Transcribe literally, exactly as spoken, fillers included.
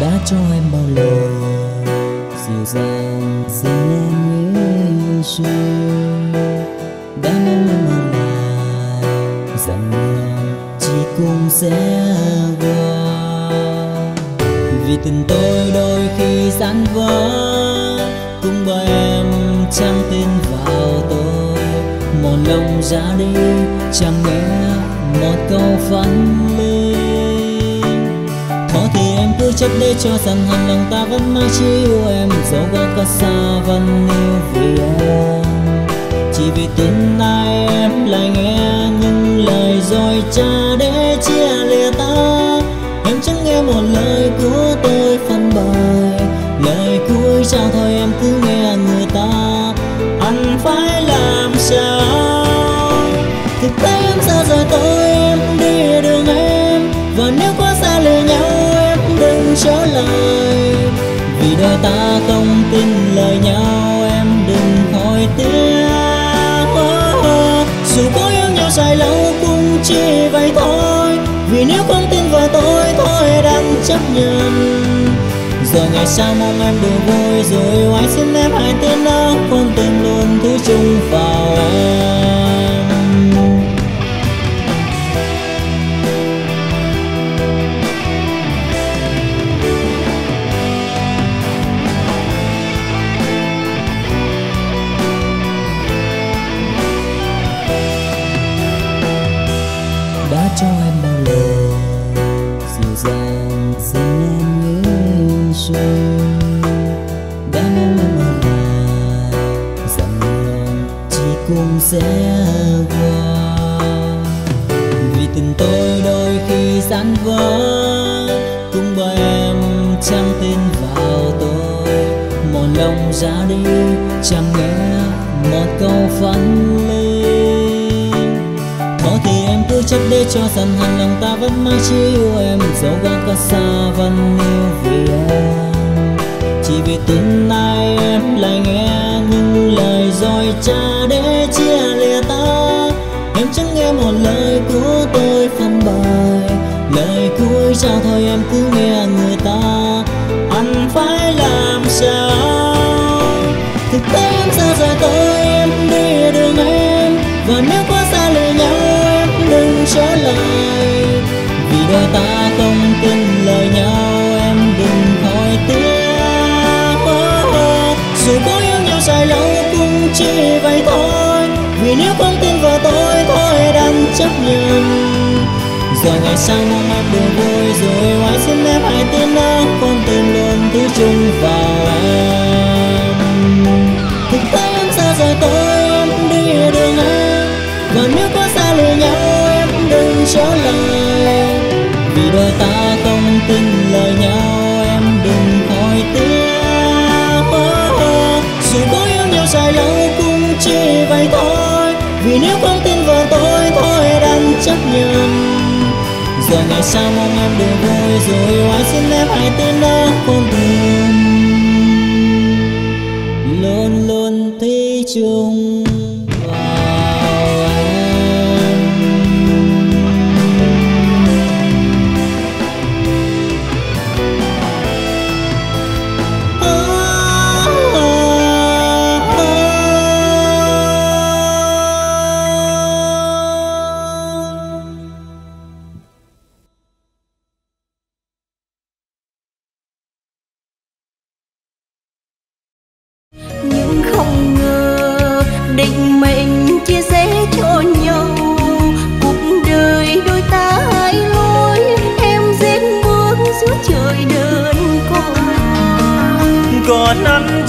đã cho em bao lời dịu dàng xin em như xưa, đã mong em ở lại rằng em chỉ cùng sẽ qua. Vì tình tôi đôi khi giãn vỡ, cũng bởi em chẳng tin vào tôi. Một lòng ra đi chẳng nghe một câu phấn linh. Thôi thì em cứ chấp để cho rằng hẳn lòng ta vẫn mãi chỉ yêu em, dẫu có cách xa vẫn yêu vì em. Chỉ vì tin nay em lại nghe những lời dối trá để chia lìa ta. Em chẳng nghe một lời của tôi phân bày, lời cuối trao thôi em cứ nghe người ta. Anh phải làm sao? Thực tế em xa rời tôi, em đi đường em. Và nếu quá xa lìa nhau em đừng trở lại. Vì đời ta không tin lời nhau em đừng hỏi tiếc. Dù có yêu nhau dài lâu cũng chỉ vậy thôi. Vì nếu không tin vào tôi, thôi đành chấp nhận. Giờ ngày sau mong em được vui, rồi oai xin em hãy tin đó. Con tim luôn thứ chung vào em. Đã cho em bao lời dịu dàng xin em như xưa, đã mong em ở lại rằng em chỉ cùng sẽ qua. Vì tình tôi đôi khi giãn vỡ, cũng bởi em chẳng tin vào tôi. Một lòng ra đi chẳng nghe một câu phấn linh. Thôi thì em cứ chấp để cho rằng hẳn lòng ta vẫn mãi chỉ yêu em, dẫu có cách xa vẫn yêu vì em. Chỉ vì tin nay em lại nghe những lời dối trá để chia lìa ta. Em chẳng nghe một lời của tôi phân bày, lời cuối trao thôi em cứ nghe người ta. Anh phải làm sao? Thực tế em xa rời tôi, em đi đường em. Và nếu quá xa lìa nhau em đừng trở lại. Vì đời ta không tin lời nhau em đừng hỏi tiếc. Dù có yêu nhau dài lâu cũng chỉ vậy thôi. Vì nếu không tin vào tôi, thôi đành chấp nhận. Giờ ngày sau mong em được vui, rồi oai xin em hãy tin đó. Con tim luôn thứ chung vào em. Thực tế em xa rời tôi, em đi đường em. Và nếu có xa lìa nhau em đừng trở lại. Vì đời ta không tin lời nhau em đừng hỏi tiếc. Dù có yêu nhau dài lâu cũng chỉ vậy thôi. Vì nếu không tin vào tôi, thôi đành chấp nhận. Giờ ngày sau mong em được vui, rồi oai xin em hãy tin đó. Con tim luôn luôn thủy chung vào em. Nhưng không ngờ định mệnh chia sẻ cho nhau. Cuộc đời đôi ta hai lối, em dết bước giữa trời đơn côi. Còn anh